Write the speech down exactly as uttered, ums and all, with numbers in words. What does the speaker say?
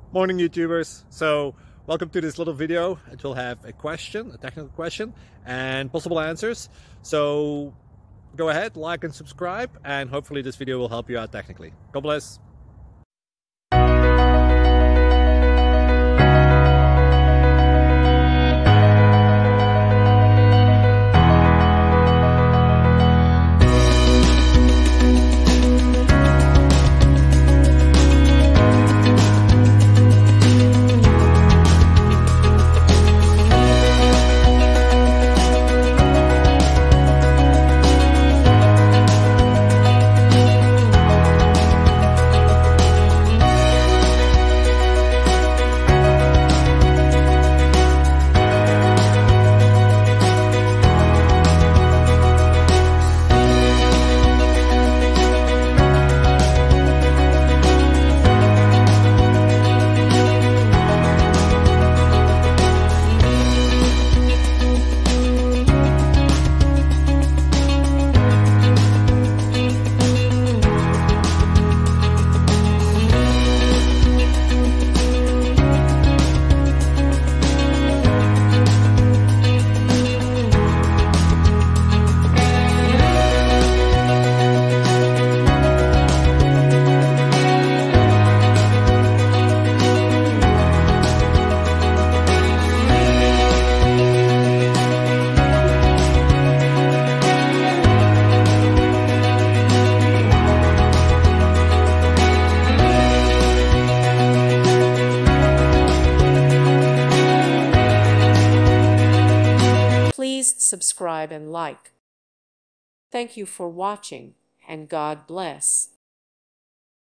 Morning YouTubers. So welcome to this little video. It will have a question, a technical question, and possible answers. So go ahead, like and subscribe, and hopefully this video will help you out technically. God bless. Please subscribe and like. Thank you for watching, and God bless.